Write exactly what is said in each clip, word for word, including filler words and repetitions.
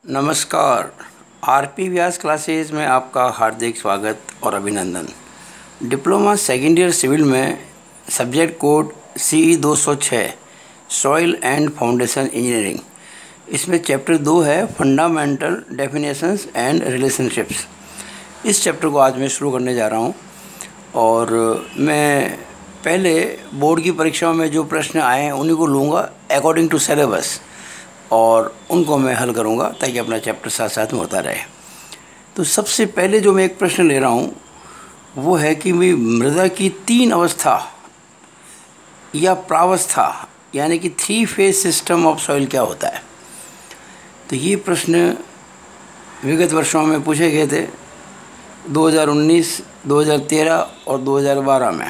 नमस्कार। आरपी व्यास क्लासेस में आपका हार्दिक स्वागत और अभिनंदन। डिप्लोमा सेकेंड ईयर सिविल में सब्जेक्ट कोड सी ई दो सौ छः सॉइल एंड फाउंडेशन इंजीनियरिंग, इसमें चैप्टर दो है फंडामेंटल डेफिनेशंस एंड रिलेशनशिप्स। इस चैप्टर को आज मैं शुरू करने जा रहा हूँ और मैं पहले बोर्ड की परीक्षाओं में जो प्रश्न आए हैं उन्हीं को लूँगा अकॉर्डिंग टू सिलेबस और उनको मैं हल करूँगा ताकि अपना चैप्टर साथ साथ में होता रहे। तो सबसे पहले जो मैं एक प्रश्न ले रहा हूँ वो है कि भाई मृदा की तीन अवस्था या प्रावस्था यानी कि three phase system of soil क्या होता है। तो ये प्रश्न विगत वर्षों में पूछे गए थे दो हज़ार उन्नीस, दो हज़ार तेरह और दो हज़ार बारह में।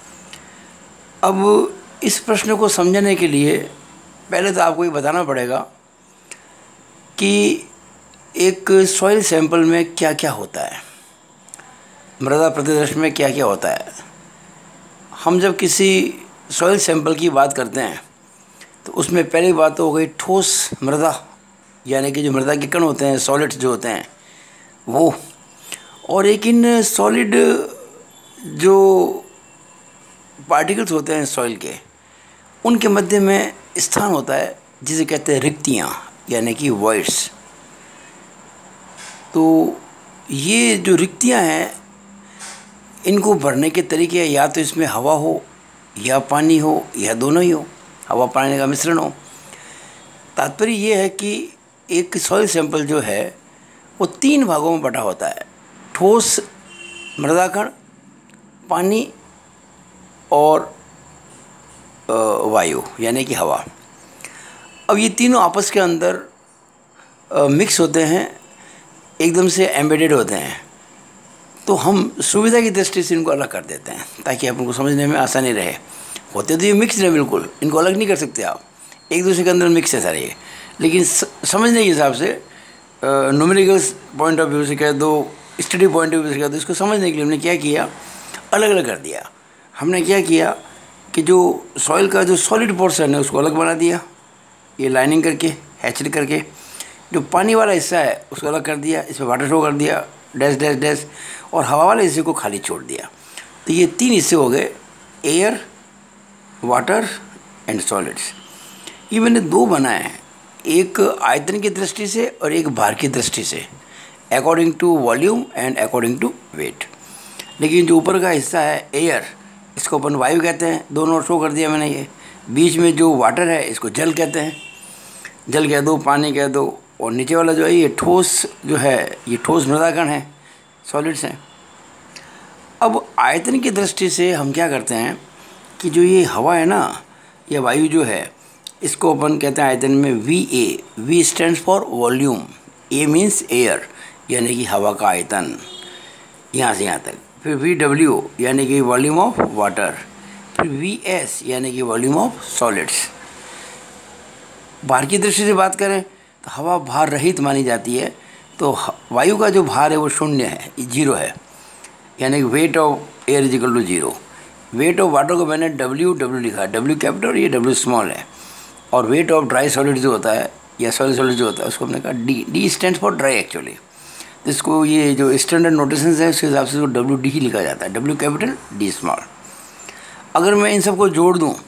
अब इस प्रश्न को समझने के लिए पहले तो आपको ये बताना पड़ेगा कि एक सॉइल सैंपल में क्या क्या होता है, मृदा प्रतिदर्श में क्या क्या होता है। हम जब किसी सॉइल सैंपल की बात करते हैं तो उसमें पहली बात तो हो गई ठोस मृदा, यानी कि जो मृदा के कण होते हैं, सॉलिड्स जो होते हैं वो, और एक इन सॉलिड जो पार्टिकल्स होते हैं सॉइल के, उनके मध्य में स्थान होता है जिसे कहते हैं रिक्तियाँ यानी कि वॉइड्स। तो ये जो रिक्तियाँ हैं इनको भरने के तरीके या तो इसमें हवा हो या पानी हो या दोनों ही हो, हवा पानी का मिश्रण हो। तात्पर्य ये है कि एक सॉइल सैंपल जो है वो तीन भागों में बटा होता है, ठोस मृदाकण, पानी और वायु यानी कि हवा। अब ये तीनों आपस के अंदर मिक्स होते हैं, एकदम से एम्बेडेड होते हैं। तो हम सुविधा की दृष्टि से इनको अलग कर देते हैं ताकि आप उनको समझने में आसानी रहे। होते तो ये मिक्स है, बिल्कुल इनको अलग नहीं कर सकते आप, एक दूसरे के अंदर मिक्स है सारे ये। लेकिन समझने के हिसाब से न्यूमेरिकल पॉइंट ऑफ व्यू से कह दो, स्टडी पॉइंट ऑफ व्यू से कह दो, इसको समझने के लिए हमने क्या किया, अलग अलग कर दिया। हमने क्या किया कि जो सॉइल का जो सॉलिड पोर्शन है उसको अलग बना दिया, ये लाइनिंग करके हैचड करके। जो पानी वाला हिस्सा है उसको अलग कर दिया, इसमें वाटर शो कर दिया, डैश डैश डैश, और हवा वाले हिस्से को खाली छोड़ दिया। तो ये तीन हिस्से हो गए, एयर, वाटर एंड सॉलिड्स। ये मैंने दो बनाए हैं, एक आयतन की दृष्टि से और एक भार की दृष्टि से, according to volume and according to weight. लेकिन जो ऊपर का हिस्सा है एयर, इसको अपन वायु कहते हैं, दोनों शो कर दिया मैंने। ये बीच में जो वाटर है इसको जल कहते हैं, जल कह दो, पानी कह दो, और नीचे वाला जो है ये ठोस जो है ये ठोस मृदाकण है, सॉलिड्स हैं। अब आयतन की दृष्टि से हम क्या करते हैं कि जो ये हवा है ना या वायु जो है, इसको अपन कहते हैं आयतन में V A. V stands for volume, A means air यानी कि हवा का आयतन, यहाँ से यहाँ तक। फिर वी डब्ल्यू यानी कि वॉल्यूम ऑफ वाटर, फिर वी एस यानी कि वॉल्यूम ऑफ सॉलिड्स। भार की दृष्टि से बात करें तो हवा भार रहित मानी जाती है, तो वायु का जो भार है वो शून्य है, जीरो है, यानी कि weight of air is equal to zero. Weight of water को मैंने डब्ल्यू डब्ल्यू लिखा है, डब्ल्यू कैपिटल और ये डब्ल्यू स्मॉल है। और वेट ऑफ ड्राई सॉलिड जो होता है या सॉलिड सॉलिड जो होता है उसको हमने कहा D. D stand for dry actually. तो इसको ये जो स्टैंडर्ड नोटेशन है उसके हिसाब से डब्ल्यू डी ही लिखा जाता है, डब्ल्यू कैपिटल डी स्मॉल। अगर मैं इन सबको जोड़ दूं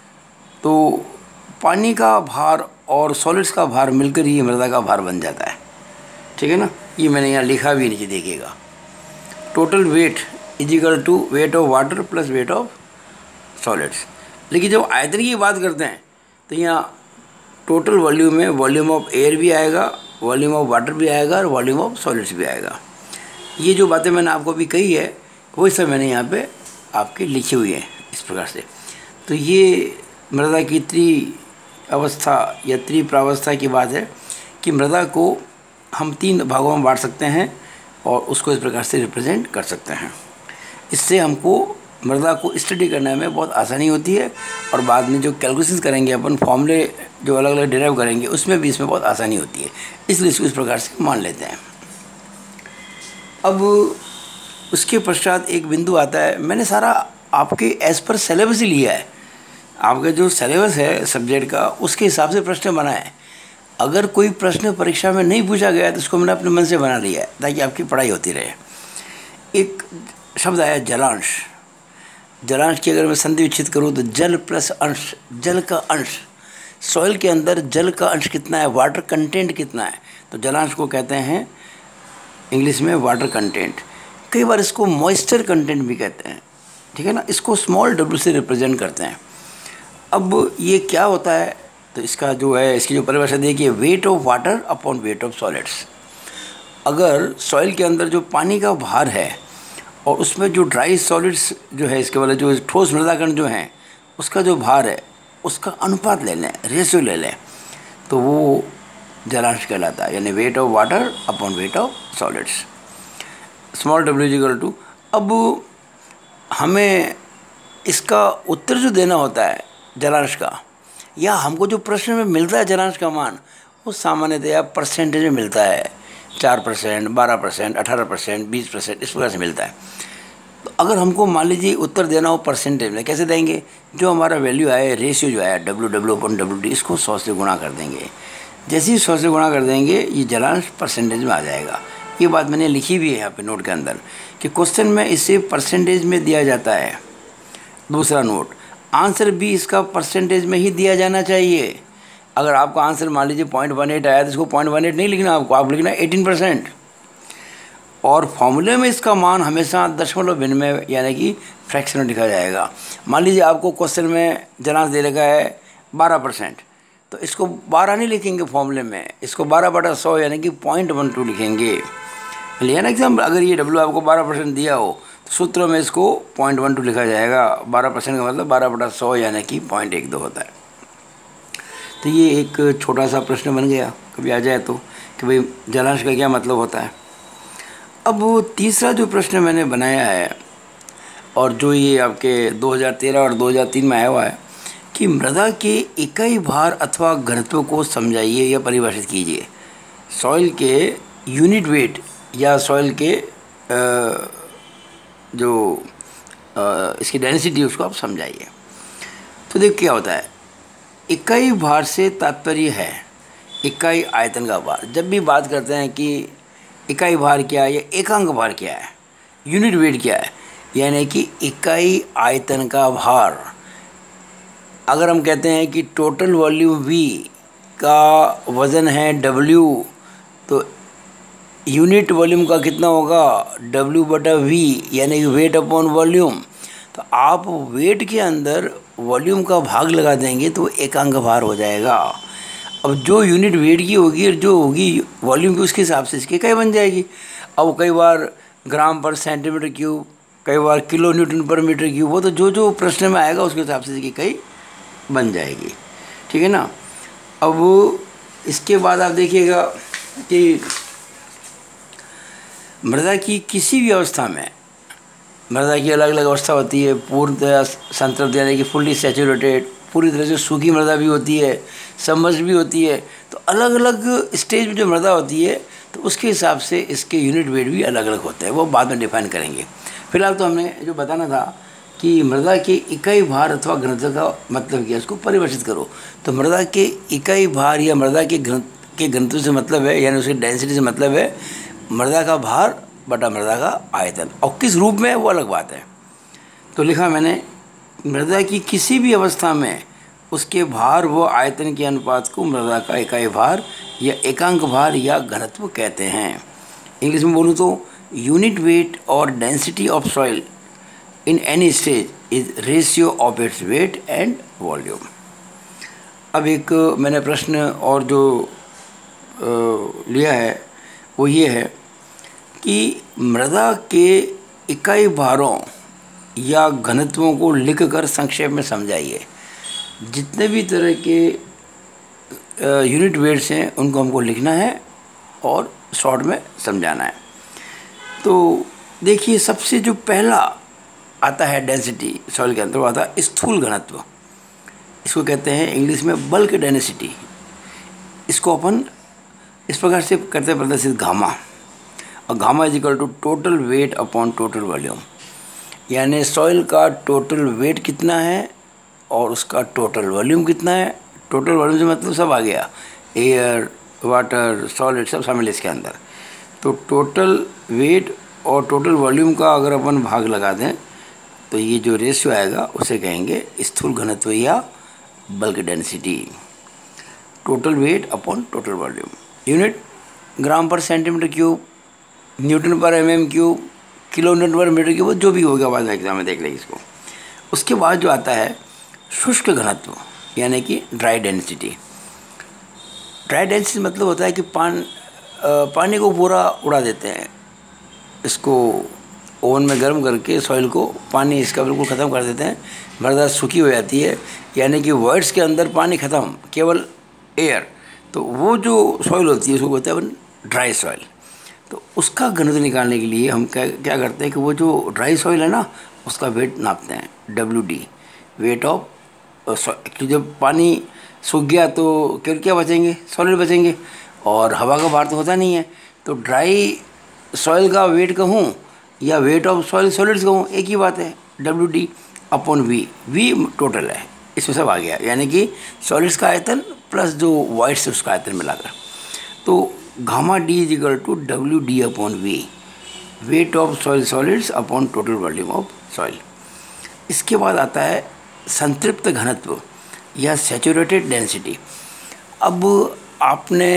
तो पानी का भार और सॉलिड्स का भार मिलकर ही मृदा का भार बन जाता है, ठीक है ना। ये मैंने यहाँ लिखा भी नीचे देखिएगा, total weight is equal to weight of water plus weight of solids. लेकिन जब आयतन की बात करते हैं तो यहाँ टोटल वॉल्यूम में वॉल्यूम ऑफ एयर भी आएगा, वॉल्यूम ऑफ वाटर भी आएगा और वॉल्यूम ऑफ सॉलिड्स भी आएगा। ये जो बातें मैंने आपको अभी कही है वही सब मैंने यहाँ पे आपके लिखी हुई है इस प्रकार से। तो ये मृदा की त्रि अवस्था या त्रिप्रावस्था की बात है कि मृदा को हम तीन भागों में बांट सकते हैं और उसको इस प्रकार से रिप्रेजेंट कर सकते हैं। इससे हमको मृदा को स्टडी करने में बहुत आसानी होती है और बाद में जो कैलकुलेशंस करेंगे अपन, फॉर्मूले जो अलग अलग डिराइव करेंगे, उसमें भी इसमें बहुत आसानी होती है, इसलिए इसको इस प्रकार से मान लेते हैं। अब उसके पश्चात एक बिंदु आता है, मैंने सारा आपके एज पर सिलेबस ही लिया है, आपका जो सिलेबस है सब्जेक्ट का उसके हिसाब से प्रश्न बनाए। अगर कोई प्रश्न परीक्षा में नहीं पूछा गया तो उसको मैंने अपने मन से बना लिया है ताकि आपकी पढ़ाई होती रहे। एक शब्द आया जलांश। जलांश की अगर मैं संधि विच्छेद करूँ तो जल प्लस अंश, जल का अंश, सॉइल के अंदर जल का अंश कितना है, वाटर कंटेंट कितना है, तो जलांश को कहते हैं इंग्लिश में वाटर कंटेंट। कई बार इसको मॉइस्चर कंटेंट भी कहते हैं, ठीक है ना। इसको स्मॉल डब्ल्यू से रिप्रेजेंट करते हैं। अब ये क्या होता है, तो इसका जो है, इसकी जो परिभाषा देखिए, weight of water upon weight of solids. अगर सॉइल के अंदर जो पानी का भार है और उसमें जो ड्राई सॉलिड्स जो है, इसके वाले जो ठोस मृदाकण जो हैं, उसका जो भार है उसका अनुपात ले लें, रेशियो ले लें, तो वो जलांश कहलाता है, यानी weight of water upon weight of solids, small W equal to. अब हमें इसका उत्तर जो देना होता है जलांश का, या हमको जो प्रश्न में मिलता है जलांश का मान, वो सामान्यतया परसेंटेज में मिलता है, चार परसेंट, बारह परसेंट, अठारह परसेंट, बीस परसेंट, इस प्रकार से मिलता है। तो अगर हमको मान लीजिए उत्तर देना हो परसेंटेज में, कैसे देंगे, जो हमारा वैल्यू आए, रेशियो जो आया W W upon W D, इसको सौ से गुणा कर देंगे। जैसे ही सौ से गुणा कर देंगे ये जलांश परसेंटेज में आ जाएगा। ये बात मैंने लिखी भी है यहाँ पे नोट के अंदर कि क्वेश्चन में इसे परसेंटेज में दिया जाता है। दूसरा नोट, आंसर भी इसका परसेंटेज में ही दिया जाना चाहिए। अगर आपका आंसर मान लीजिए पॉइंट वन एट आया तो इसको पॉइंट वन एट नहीं लिखना आपको, आप लिखना एटीन परसेंट। और फॉर्मूले में इसका मान हमेशा दशमलव भिन्न में यानी कि फ्रैक्शन में लिखा जाएगा। मान लीजिए आपको क्वेश्चन में जलांश दे रखा है बारह परसेंट, तो इसको बारह नहीं लिखेंगे फॉर्मूले में, इसको बारह बटा सौ यानी कि पॉइंट वन टू लिखेंगे। लिया ना एग्जाम्पल, अगर ये डब्ल्यू आपको बारह परसेंट दिया हो तो सूत्र में इसको पॉइंट वन टू लिखा जाएगा। बारह परसेंट का मतलब बारह बटा सौ यानी कि पॉइंट एक दो होता है। तो ये एक छोटा सा प्रश्न बन गया कभी आ जाए तो, कि भाई जलांश का क्या मतलब होता है। अब वो तीसरा जो प्रश्न मैंने बनाया है और जो ये आपके दो हज़ार तेरह और दो हज़ार तीन में आया हुआ है कि मृदा के इकाई भार अथवा घनत्व को समझाइए या परिभाषित कीजिए। सॉइल के यूनिट वेट या सॉइल के जो इसकी डेंसिटी उसको आप समझाइए। तो देखिए क्या होता है, इकाई भार से तात्पर्य है इकाई आयतन का भार। जब भी बात करते हैं कि इकाई भार क्या है या एकांक भार क्या है, यूनिट वेट क्या है, यानी कि इकाई आयतन का भार। अगर हम कहते हैं कि टोटल वॉल्यूम V का वज़न है W, तो यूनिट वॉल्यूम का कितना होगा, W बटा V, यानी कि वेट अपॉन वॉल्यूम। तो आप वेट के अंदर वॉल्यूम का भाग लगा देंगे तो एकांक भार हो जाएगा। अब जो यूनिट वेट की होगी और जो होगी वॉल्यूम की, उसके हिसाब से इसकी इकाई बन जाएगी। अब कई बार ग्राम पर सेंटीमीटर क्यूब, कई बार किलो न्यूटन पर मीटर क्यूब, वो तो जो जो प्रश्न में आएगा उसके हिसाब से इसकी इकाई बन जाएगी, ठीक है ना। अब इसके बाद आप देखिएगा कि मृदा की किसी भी अवस्था में, मृदा की अलग अलग अवस्था होती है, पूर्णतः संतृप्त यानी कि फुल्ली सैचुरेटेड, पूरी तरह से सूखी मृदा भी होती है, सबमर्ज्ड भी होती है। तो अलग अलग स्टेज में जो मृदा होती है तो उसके हिसाब से इसके यूनिट वेट भी अलग अलग होते हैं, वो बाद में डिफाइन करेंगे। फिलहाल तो हमने जो बताना था कि मृदा के इकाई भार अथवा घनत्व का मतलब क्या, उसको परिभाषित करो। तो मृदा के इकाई भार या मृदा के घन के घनत्व से मतलब है, यानी उसकी डेंसिटी से मतलब है मृदा का भार बटा मृदा का आयतन, और किस रूप में है वो अलग बात है। तो लिखा मैंने, मृदा की किसी भी अवस्था में उसके भार व आयतन के अनुपात को मृदा का इकाई भार या एकांक भार या घनत्व कहते हैं। इंग्लिश में बोलूँ तो यूनिट वेट और density of soil in any stage is ratio of its weight and volume. अब एक मैंने प्रश्न और जो आ, लिया है वो ये है कि मृदा के इकाई भारों या घनत्वों को लिखकर संक्षेप में समझाइए। जितने भी तरह के यूनिट वेट्स हैं उनको हमको लिखना है और शॉर्ट में समझाना है। तो देखिए, सबसे जो पहला आता है डेंसिटी, सॉइल के अंदर आता है स्थूल घनत्व। इसको कहते हैं इंग्लिश में बल्क डेंसिटी। इसको अपन इस प्रकार से करते हैं प्रदर्शित, घामा। और gamma is equal to total weight upon total volume, यानी सॉइल का टोटल वेट कितना है और उसका टोटल वॉल्यूम कितना है। टोटल वॉल्यूम से मतलब सब आ गया, एयर, वाटर, सॉलिड सब शामिल है इसके अंदर। तो टोटल वेट और टोटल वॉल्यूम का अगर अपन भाग लगा दें तो ये जो रेशियो आएगा उसे कहेंगे स्थूल घनत्व या bulk density. Total weight upon total volume. Unit gram पर सेंटीमीटर क्यूब, न्यूटन पर M M cube, kilo newton पर मीटर क्यूब, जो भी होगा बाद में एग्जाम में देख लेंगे इसको। उसके बाद जो आता है शुष्क घनत्व यानी कि ड्राई डेंसिटी। ड्राई डेंसिटी मतलब होता है कि पान पानी को पूरा उड़ा देते हैं, इसको ओवन में गर्म करके सॉइल को पानी इसका बिल्कुल ख़त्म कर देते हैं, मृदा सूखी हो जाती है, यानी कि वर्ड्स के अंदर पानी ख़त्म, केवल एयर। तो वो जो सॉइल होती है उसको बोलते हैं ड्राई सॉइल। तो उसका घनत्व निकालने के लिए हम क्या क्या करते हैं कि वो जो ड्राई सॉइल है ना उसका वेट नापते हैं, डब्ल्यू डी, वेट ऑफ। कि जब पानी सूख गया तो क्या क्या बचेंगे, सॉलिड बचेंगे, और हवा का भार तो होता नहीं है। तो ड्राई सॉइल का वेट कहूँ या वेट ऑफ सॉइल सॉलिड्स कहूँ, एक ही बात है, W D upon V. V total है, इसमें सब आ गया, यानी कि सॉलिड्स का आयतन प्लस जो वाइट्स है उसका आयतन मिलाकर। तो gamma D is equal to W D upon V, weight of soil solids upon total volume of soil. इसके बाद आता है संतृप्त घनत्व या सैचुरेटेड डेंसिटी। अब आपने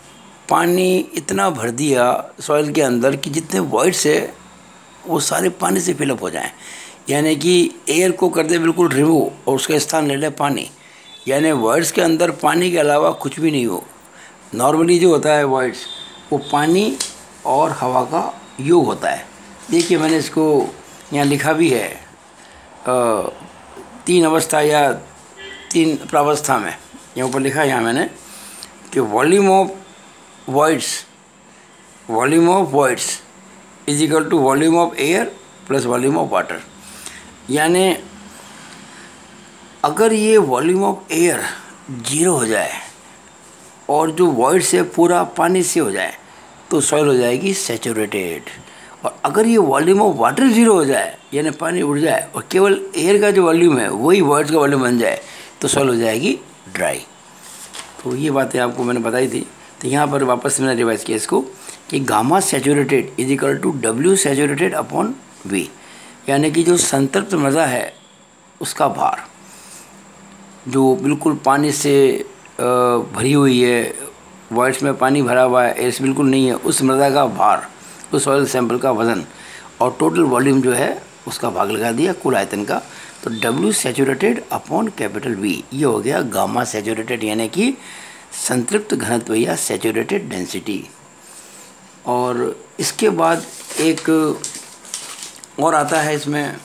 पानी इतना भर दिया सॉइल के अंदर कि जितने वॉइड्स है वो सारे पानी से फिलअप हो जाएं, यानी कि एयर को कर दे बिल्कुल रिमूव और उसका स्थान ले ले पानी, यानी वॉइड्स के अंदर पानी के अलावा कुछ भी नहीं हो। नॉर्मली जो होता है वॉइड्स वो पानी और हवा का योग होता है। देखिए मैंने इसको यहाँ लिखा भी है, आ, तीन अवस्था या तीन प्रावस्था में यहाँ ऊपर लिखा है यहाँ मैंने कि volume of voids volume of voids is equal to volume of air plus volume of water. यानी अगर ये वॉल्यूम ऑफ एयर जीरो हो जाए और जो वॉइड से पूरा पानी से हो जाए तो सॉइल हो जाएगी सैचुरेटेड, और अगर ये वॉल्यूम ऑफ वाटर जीरो हो जाए यानी पानी उड़ जाए और केवल एयर का जो वॉल्यूम है वही वॉइड्स का वॉल्यूम बन जाए तो सॉइल हो जाएगी ड्राई। तो ये बातें आपको मैंने बताई थी। तो यहाँ पर वापस मैंने रिवाइज किया इसको कि gamma saturated is equal to W saturated upon V, यानी कि जो संतृप्त मृदा है उसका भार, जो बिल्कुल पानी से भरी हुई है, वॉइड्स में पानी भरा हुआ है, एयर बिल्कुल नहीं है, उस मृदा का भार, उस सॉइल सैंपल का वज़न, और टोटल वॉल्यूम जो है उसका भाग लगा दिया कुल आयतन का। तो W saturated upon capital V, ये हो गया गामा सैचुरेटेड यानी कि संतृप्त घनत्व या सैचुरेटेड डेंसिटी। और इसके बाद एक और आता है इसमें,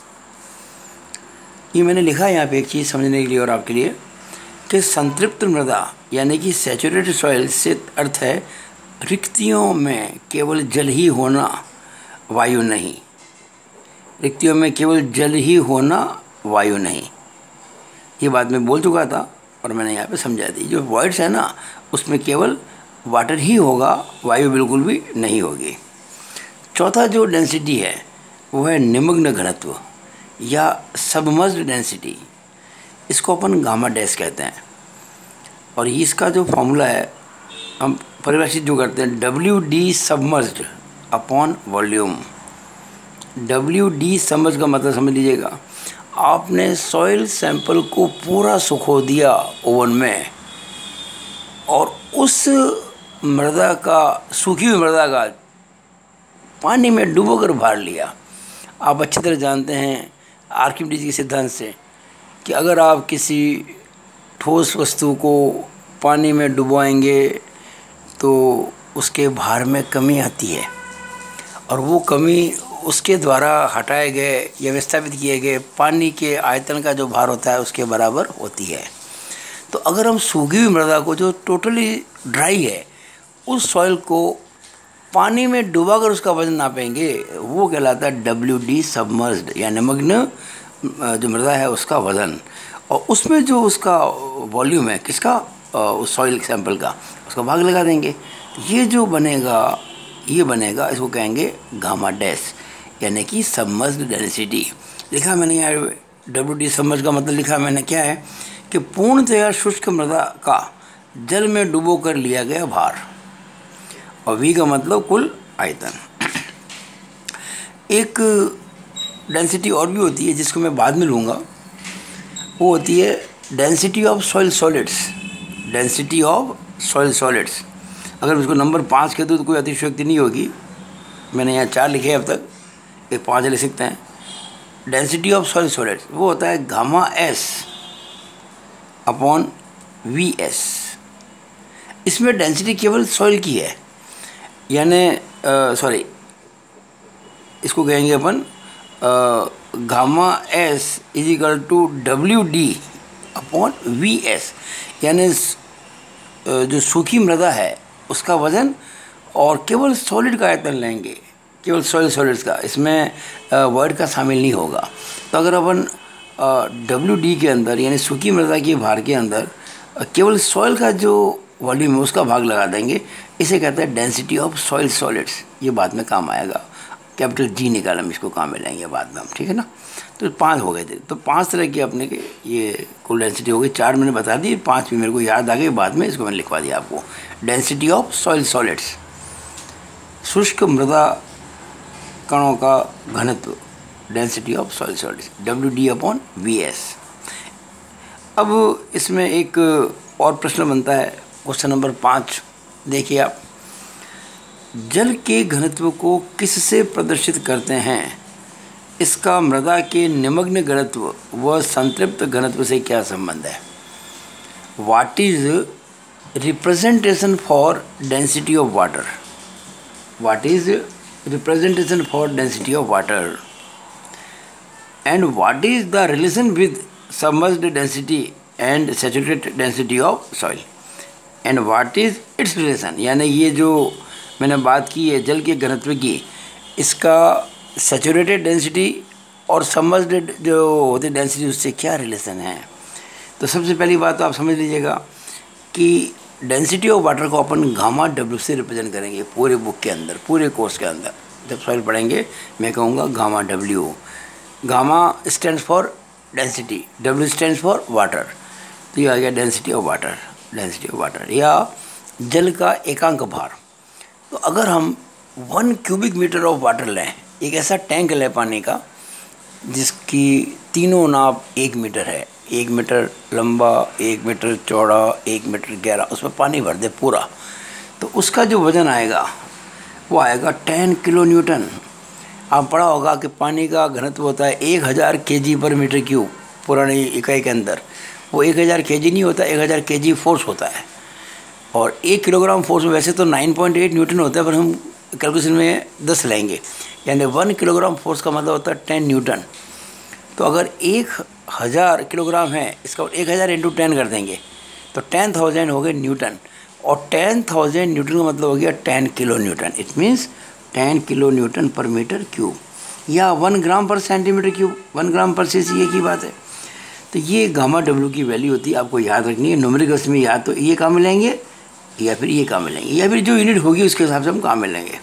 ये मैंने लिखा है यहाँ पे एक चीज़ समझने के लिए और आपके लिए कि संतृप्त मृदा यानी कि सैचुरेटेड सॉइल से अर्थ है रिक्तियों में केवल जल ही होना, वायु नहीं। रिक्तियों में केवल जल ही होना, वायु नहीं। ये बात मैं बोल चुका था और मैंने यहाँ पे समझा दी। जो वॉइड्स है ना उसमें केवल वाटर ही होगा, वायु बिल्कुल भी नहीं होगी। चौथा जो डेंसिटी है वो है निमग्न घनत्व या सबमर्ज्ड डेंसिटी, इसको अपन गामा डैश कहते हैं। और इसका जो फॉर्मूला है हम परिभाषित जो करते हैं, W D submerged upon volume. W D submerge का मतलब समझ लीजिएगा, आपने सॉइल सैंपल को पूरा सुखो दिया ओवन में और उस मृदा का, सूखी हुई मृदा का पानी में डुबोकर भर लिया। आप अच्छी तरह जानते हैं आर्किमिडीज के सिद्धांत से कि अगर आप किसी ठोस वस्तु को पानी में डुबोएंगे तो उसके भार में कमी आती है, और वो कमी उसके द्वारा हटाए गए या विस्थापित किए गए पानी के आयतन का जो भार होता है उसके बराबर होती है। तो अगर हम सूखी हुई मृदा को जो टोटली ड्राई है उस सॉइल को पानी में डुबाकर उसका वजन नापेंगे, वो कहलाता है डब्ल्यू डी सबमर्ज्ड या निमग्न जो मृदा है उसका वज़न। और उसमें जो उसका वॉल्यूम है किसका, उस सॉइल सैंपल का, उसका भाग लगा देंगे। ये जो बनेगा ये बनेगा इसको कहेंगे गामा डैश यानी कि सबमर्ज्ड डेंसिटी। लिखा मैंने यहाँ डब्ल्यू डी सबमर्ज का मतलब लिखा मैंने क्या है कि पूर्णतया शुष्क मृदा का जल में डुबो कर लिया गया भार, और वी का मतलब कुल आयतन। एक डेंसिटी और भी होती है जिसको मैं बाद में लूँगा, वो होती है density of soil solids. Density of soil solids, अगर उसको नंबर पाँच कह दूँ तो कोई अतिशयोक्ति नहीं होगी। मैंने यहाँ चार लिखे अब तक, एक पाँच लिख सकते हैं। डेंसिटी ऑफ सॉइल सॉलिड्स वो होता है gamma S upon V S. इसमें डेंसिटी केवल सॉइल की है, यानी सॉरी इसको कहेंगे अपन gamma S is equal to W D upon V S, यानी जो सूखी मृदा है उसका वज़न और केवल सॉलिड का आयतन लेंगे, केवल सॉइल सॉलिड्स का, इसमें वर्ड का शामिल नहीं होगा। तो अगर अपन डब्ल्यू डी के अंदर यानी सूखी मृदा के भार के अंदर केवल सॉइल का जो वॉल्यूम है उसका भाग लगा देंगे, इसे कहते हैं डेंसिटी ऑफ सॉइल सॉलिड्स। ये बाद में काम आएगा, कैपिटल जी निकाल हम इसको काम में लेंगे बाद में हम, ठीक है ना। तो पांच हो गए थे, तो पांच तरह की अपने के ये कुल डेंसिटी हो गई। चार मैंने बता दी, पांच भी मेरे को याद आ गई बाद में, इसको मैंने लिखवा दिया आपको। डेंसिटी ऑफ सॉइल सॉलिड्स, शुष्क मृदा कणों का घनत्व, density of soil solids W D upon V S. अब इसमें एक और प्रश्न बनता है, क्वेश्चन नंबर पाँच देखिए आप। जल के घनत्व को किससे प्रदर्शित करते हैं? इसका मृदा के निमग्न घनत्व व संतृप्त घनत्व से क्या संबंध है? What is representation for density of water? What is representation for density of water? And what is the relation with submerged density and saturated density of soil? And what is its relation, यानी ये जो मैंने बात की है जल के घनत्व की, इसका सैचुरेटेड डेंसिटी और सबमर्ज्ड जो होती डेंसिटी उससे क्या रिलेशन है? तो सबसे पहली बात तो आप समझ लीजिएगा कि डेंसिटी ऑफ वाटर को अपन गामा डब्ल्यू से रिप्रेजेंट करेंगे पूरे बुक के अंदर, पूरे कोर्स के अंदर। जब सॉइल पढ़ेंगे मैं कहूँगा gamma W. Gamma stands for density, W stands for water. तो ये आ गया density of water, density of water या जल का एकांक भार। तो अगर हम one cubic metre of water लें, एक ऐसा टैंक लें पानी का जिसकी तीनों नाप एक मीटर है, एक मीटर लंबा, एक मीटर चौड़ा, एक मीटर गहरा, उसमें पानी भर दे पूरा, तो उसका जो वज़न आएगा वो आएगा टेन किलो न्यूटन। आप पढ़ा होगा कि पानी का घनत्व होता है एक हज़ार के जी पर मीटर क्यूब पुरानी इकाई के अंदर। वो एक हज़ार के जी नहीं होता, एक हज़ार के जी फोर्स होता है। और एक किलोग्राम फोर्स में वैसे तो नाइन पॉइंट एट न्यूटन होता है, पर हम कैलकुलेशन में दस लेंगे, यानी वन किलोग्राम फोर्स का मतलब होता है टेन न्यूटन। तो अगर एक हज़ार किलोग्राम है, इसका एक हज़ार इंटू टेन कर देंगे तो टेन थाउजेंड हो गए न्यूटन, और टेन थाउजेंड न्यूटन का मतलब हो गया ten kilo newton. It means ten kilo newton पर मीटर क्यूब, या वन ग्राम पर सेंटीमीटर क्यूब, वन ग्राम पर सीसी, एक ही बात है। तो ये गामा डब्ल्यू की वैल्यू होती है, आपको याद रखनी है। न्यूमेरिकल्स में या तो ये काम मिलेंगे या फिर ये काम मिलेंगे, या फिर जो यूनिट होगी उसके हिसाब से हम काम मिलेंगे।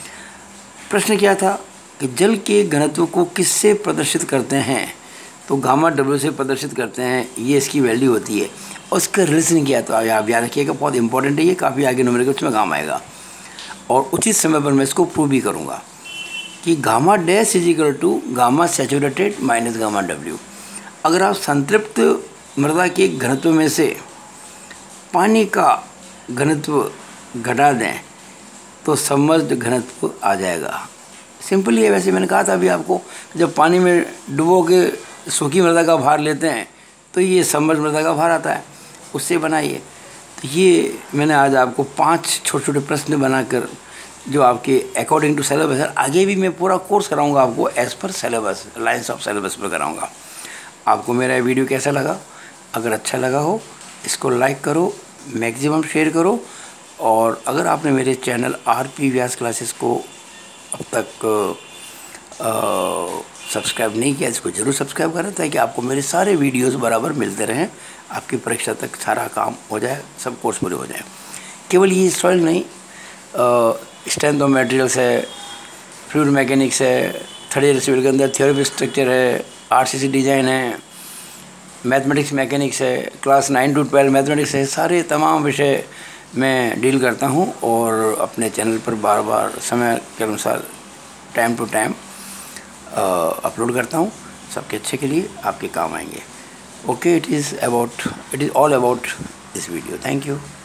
प्रश्न क्या था कि जल के घनत्व को किससे प्रदर्शित करते हैं? तो गामा डब्ल्यू से प्रदर्शित करते हैं, ये इसकी वैल्यू होती है। और उसका रिलेशन क्या, तो आप याद रखिएगा, बहुत इंपॉर्टेंट है ये, काफ़ी आगे न्यूमेरिकल्स में काम आएगा। और उचित समय पर मैं इसको प्रूव भी करूँगा कि gamma dash is equal to gamma saturated minus gamma W. अगर आप संतृप्त मृदा के घनत्व में से पानी का घनत्व घटा दें तो सबमर्ज्ड घनत्व आ जाएगा। सिंपल ही है। वैसे मैंने कहा था अभी आपको, जब पानी में डुबो के सूखी मृदा का भार लेते हैं तो ये सबमर्ज्ड मृदा का भार आता है, उससे बनाइए। तो ये मैंने आज आपको पांच छोटे छोटे प्रश्न बनाकर जो आपके अकॉर्डिंग टू सिलेबस है, आगे भी मैं पूरा कोर्स कराऊंगा आपको as per syllabus, lines of syllabus पर कराऊंगा। आपको मेरा वीडियो कैसा लगा? अगर अच्छा लगा हो इसको लाइक करो, मैक्सिमम शेयर करो, और अगर आपने मेरे channel R P Vyas classes को अब तक सब्सक्राइब नहीं किया, इसको ज़रूर सब्सक्राइब करें ताकि आपको मेरे सारे वीडियोस बराबर मिलते रहें, आपकी परीक्षा तक सारा काम हो जाए, सब कोर्स पूरे हो जाए। केवल ये सॉइल नहीं, स्ट्रेंथ ऑफ मटेरियल्स है, फ्लूइड मैकेनिक्स है, थर्ड ईयर सिविल के अंदर थ्योरी स्ट्रक्चर है, आरसीसी डिज़ाइन है, मैथमेटिक्स मैकेनिक्स है, class nine to twelve mathematics है, सारे तमाम विषय मैं डील करता हूँ और अपने चैनल पर बार बार समय के अनुसार टाइम टू टाइम अपलोड करता हूँ। सबके अच्छे के लिए, आपके काम आएंगे। Okay, it is about it is all about this video. Thank you.